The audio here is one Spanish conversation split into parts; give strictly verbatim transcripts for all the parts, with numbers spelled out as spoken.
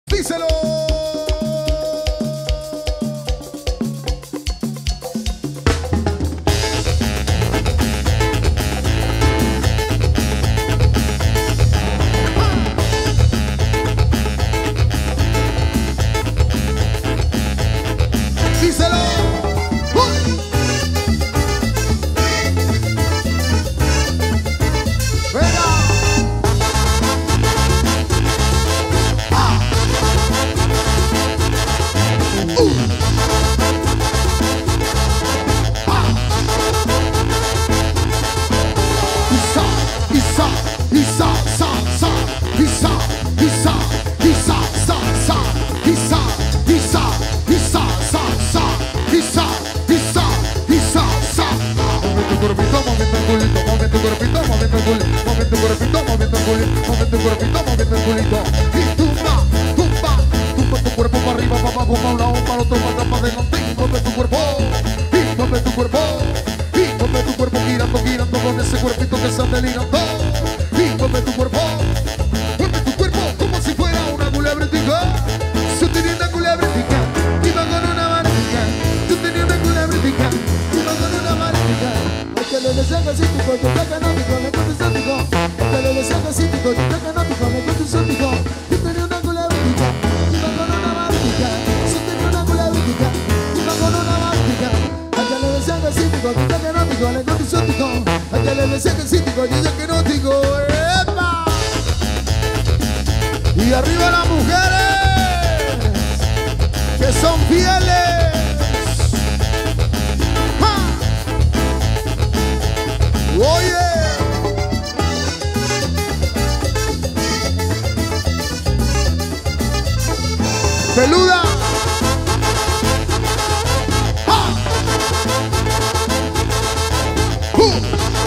Díselo. Y arriba las mujeres que son fieles. ¡Ja! Oye, peluda. ¡Ja! ¡Uh!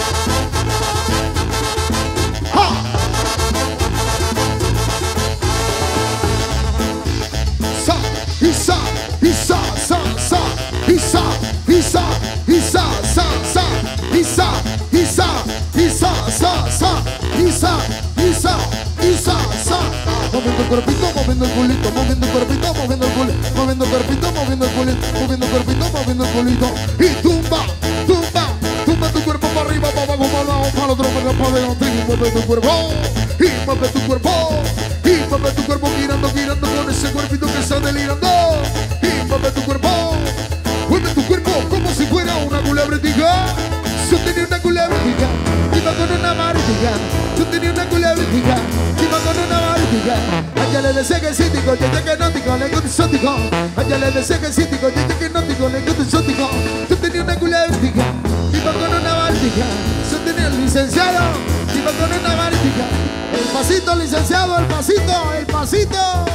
Moviendo el cuerpito, moviendo el culito, moviendo el cuerpito, moviendo el culito, moviendo el cuerpito, moviendo el culito, moviendo el cuerpito, moviendo el culito. Y tumba, tumba, tumba tu cuerpo para arriba, para abajo, para lado, para otro, para adelante, y mueve tu cuerpo, y mueve tu cuerpo, y mueve tu cuerpo girando, girando con ese cuerpito que está delirando. Y mueve tu cuerpo, mueve tu cuerpo como si fuera una culebretica. Yo tenía una culebretica, iba con una maritica. Yo tenía una culebretica, iba con una maritica. Allá le decía que sí, tico, yo que no, tico, le gusta exótico. Allá le decía que sí, tico, yo que no, tico, le gusta exótico. Yo tenía una culebretica, iba con una maritica. Yo tenía el licenciado, iba con una maritica. El pasito, licenciado, el pasito, el pasito.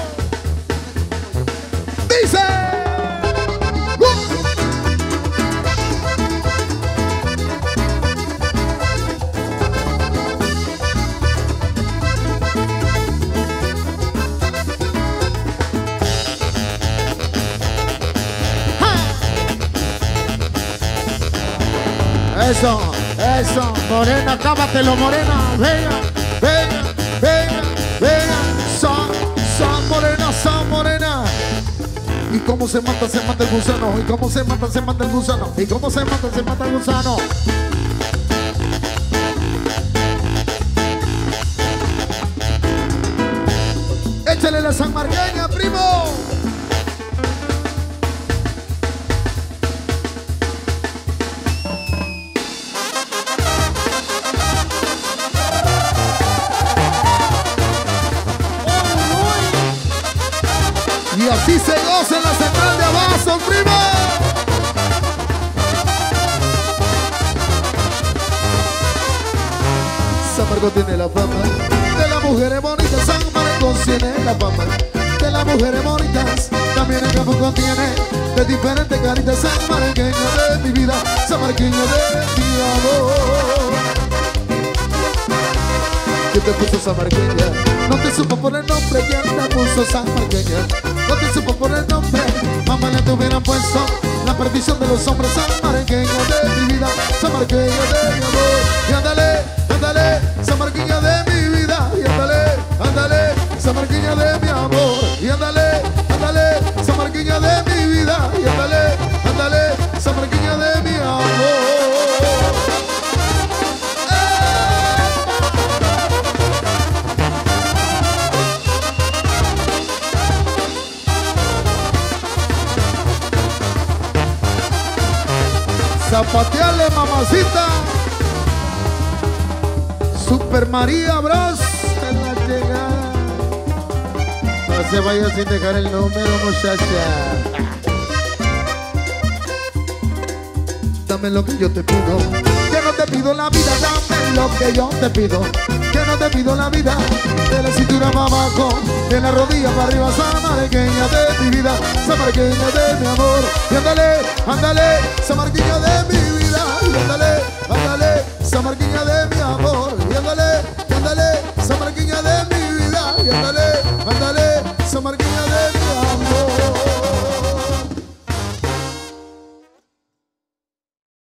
Dice. Eso, eso, morena, acábatelo, morena, venga, venga, venga, venga, son, son morena, son morena. Y cómo se mata, se mata el gusano, y cómo se mata, se mata el gusano, y cómo se mata, se mata el gusano. Échale la sanmarqueña, primo. Y así se goza en la central de Abasto, primo. San Marcos tiene la fama de las mujeres bonitas. San Marcos tiene la fama de las mujeres bonitas. También el campo contiene de diferentes caritas. San Marqueño de mi vida, San Marqueño de mi amor. ¿Quién te puso San Marqueña? No te supo poner nombre. ¿Quién te puso San Marqueña? No te supo poner nombre. Mamá le te hubieran puesto la perdición de los hombres. San Marqueño de mi vida, San Marqueño de mi amor. Y ándale, ándale, San Marqueño de mi vida. Y ándale, ándale, San Marqueño de mi amor. Y ándale. Para patearle, mamacita. Super María Bros. En la llegada. No se vaya sin dejar el número, muchacha. Dame lo que yo te pido. Que no te pido la vida, dame lo que yo te pido. Que no te pido la vida. De la cintura para abajo, de la rodilla para arriba. Samarqueña de mi vida, samarqueña de mi amor. Y ándale, ándale, samarqueña de mi vida. Y ándale, ándale, samarqueña de mi amor. Y ándale, ándale.